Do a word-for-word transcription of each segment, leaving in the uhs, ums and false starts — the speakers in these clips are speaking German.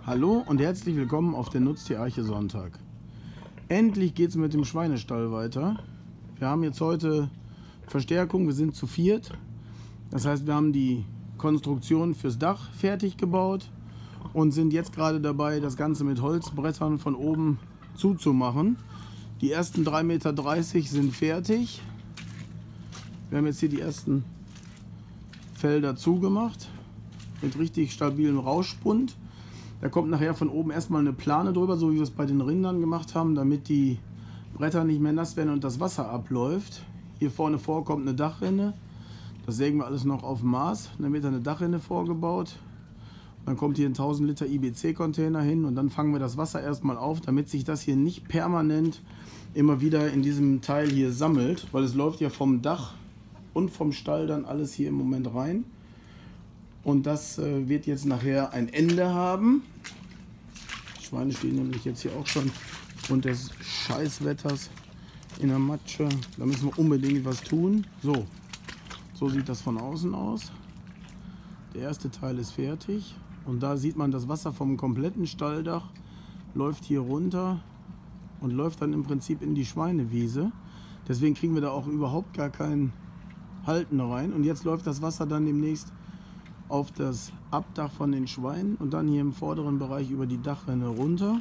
Hallo und herzlich willkommen auf der Nutztierarche Sonntag. Endlich geht es mit dem Schweinestall weiter. Wir haben jetzt heute Verstärkung, wir sind zu viert. Das heißt, wir haben die Konstruktion fürs Dach fertig gebaut und sind jetzt gerade dabei, das Ganze mit Holzbrettern von oben zuzumachen. Die ersten drei Meter dreißig sind fertig. Wir haben jetzt hier die ersten Felder zugemacht mit richtig stabilem Rauschbund. Da kommt nachher von oben erstmal eine Plane drüber, so wie wir es bei den Rindern gemacht haben, damit die Bretter nicht mehr nass werden und das Wasser abläuft. Hier vorne vor kommt eine Dachrinne. Das sägen wir alles noch auf Maß. Dann wird eine Dachrinne vorgebaut. Dann kommt hier ein tausend Liter I B C-Container hin und dann fangen wir das Wasser erstmal auf, damit sich das hier nicht permanent immer wieder in diesem Teil hier sammelt, weil es läuft ja vom Dach und vom Stall dann alles hier im Moment rein. Und das äh, wird jetzt nachher ein Ende haben. Die Schweine stehen nämlich jetzt hier auch schon aufgrund des Scheißwetters in der Matsche. Da müssen wir unbedingt was tun. So, so sieht das von außen aus. Der erste Teil ist fertig. Und da sieht man, das Wasser vom kompletten Stalldach läuft hier runter und läuft dann im Prinzip in die Schweinewiese. Deswegen kriegen wir da auch überhaupt gar kein Halten rein. Und jetzt läuft das Wasser dann demnächst auf das Abdach von den Schweinen und dann hier im vorderen Bereich über die Dachrinne runter.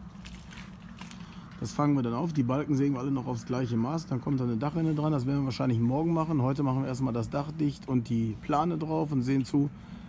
Das fangen wir dann auf. Die Balken sägen wir alle noch aufs gleiche Maß. Dann kommt da eine Dachrinne dran. Das werden wir wahrscheinlich morgen machen. Heute machen wir erstmal das Dach dicht und die Plane drauf und sehen zu,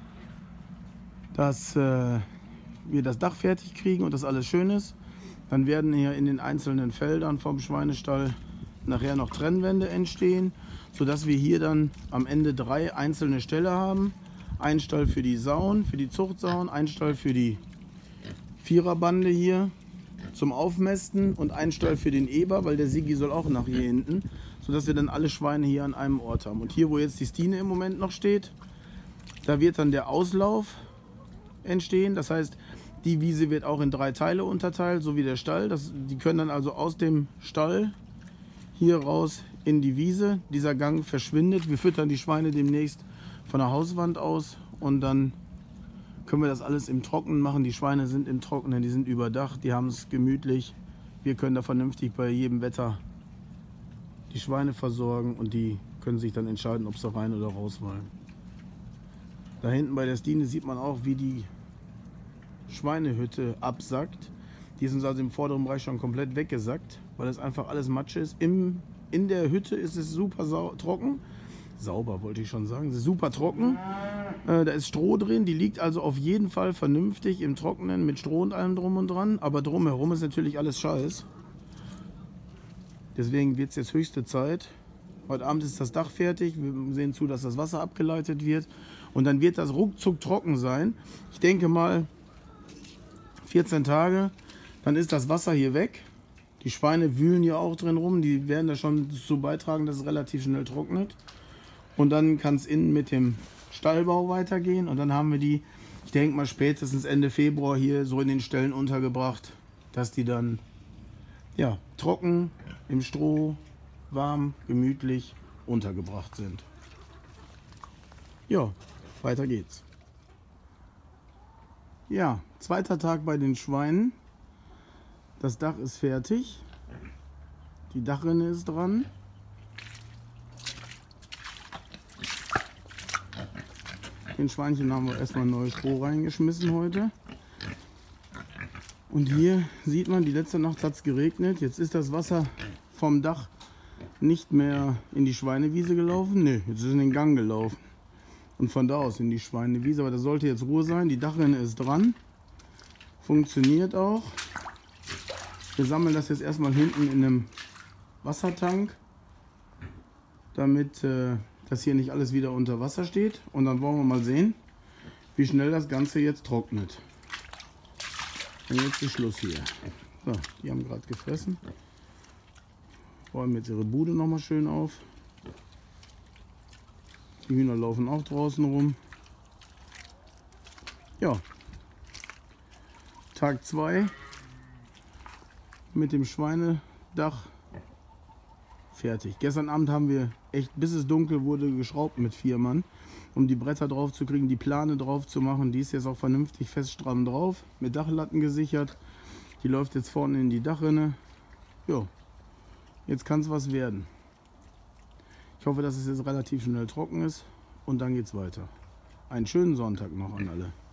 dass äh, wir das Dach fertig kriegen und das alles schön ist. Dann werden hier in den einzelnen Feldern vom Schweinestall nachher noch Trennwände entstehen, sodass wir hier dann am Ende drei einzelne Ställe haben. Ein Stall für die Sauen, für die Zuchtsauen, ein Stall für die Viererbande hier zum Aufmästen und ein Stall für den Eber, weil der Sigi soll auch nach hier hinten, sodass wir dann alle Schweine hier an einem Ort haben. Und hier, wo jetzt die Stine im Moment noch steht, da wird dann der Auslauf entstehen. Das heißt, die Wiese wird auch in drei Teile unterteilt, so wie der Stall. Das, die können dann also aus dem Stall hier raus in die Wiese. Dieser Gang verschwindet. Wir füttern die Schweine demnächst von der Hauswand aus und dann können wir das alles im Trockenen machen. Die Schweine sind im Trockenen, die sind überdacht, die haben es gemütlich. Wir können da vernünftig bei jedem Wetter die Schweine versorgen und die können sich dann entscheiden, ob sie rein oder raus wollen. Da hinten bei der Stine sieht man auch, wie die Schweinehütte absackt. Die ist uns also im vorderen Bereich schon komplett weggesackt, weil das einfach alles Matsche ist. Im, in der Hütte ist es super trocken. Sauber wollte ich schon sagen, sie ist super trocken. Äh, da ist Stroh drin, die liegt also auf jeden Fall vernünftig im Trockenen mit Stroh und allem drum und dran. Aber drumherum ist natürlich alles Scheiß. Deswegen wird es jetzt höchste Zeit. Heute Abend ist das Dach fertig, wir sehen zu, dass das Wasser abgeleitet wird. Und dann wird das ruckzuck trocken sein. Ich denke mal vierzehn Tage, dann ist das Wasser hier weg. Die Schweine wühlen hier auch drin rum, die werden da schon dazu beitragen, dass es relativ schnell trocknet. Und dann kann es innen mit dem Stallbau weitergehen. Und dann haben wir die, ich denke mal spätestens Ende Februar hier so in den Ställen untergebracht, dass die dann ja, trocken, im Stroh, warm, gemütlich untergebracht sind. Ja, weiter geht's. Ja, zweiter Tag bei den Schweinen. Das Dach ist fertig. Die Dachrinne ist dran. Den Schweinchen haben wir erstmal neues Stroh reingeschmissen heute. Und hier sieht man, die letzte Nacht hat es geregnet. Jetzt ist das Wasser vom Dach nicht mehr in die Schweinewiese gelaufen. Ne, jetzt ist es in den Gang gelaufen. Und von da aus in die Schweinewiese. Aber da sollte jetzt Ruhe sein. Die Dachrinne ist dran. Funktioniert auch. Wir sammeln das jetzt erstmal hinten in einem Wassertank, damit äh, dass hier nicht alles wieder unter Wasser steht. Und dann wollen wir mal sehen, wie schnell das Ganze jetzt trocknet. Und jetzt ist Schluss hier. So, die haben gerade gefressen. Räumen jetzt ihre Bude nochmal schön auf. Die Hühner laufen auch draußen rum. Ja. Tag zwei mit dem Schweinedach fertig. Gestern Abend haben wir echt, bis es dunkel wurde, geschraubt mit vier Mann. um die Bretter drauf zu kriegen, die Plane drauf zu machen. Die ist jetzt auch vernünftig fest stramm drauf, mit Dachlatten gesichert. Die läuft jetzt vorne in die Dachrinne. Jo, jetzt kann es was werden. Ich hoffe, dass es jetzt relativ schnell trocken ist und dann geht es weiter. Einen schönen Sonntag noch an alle.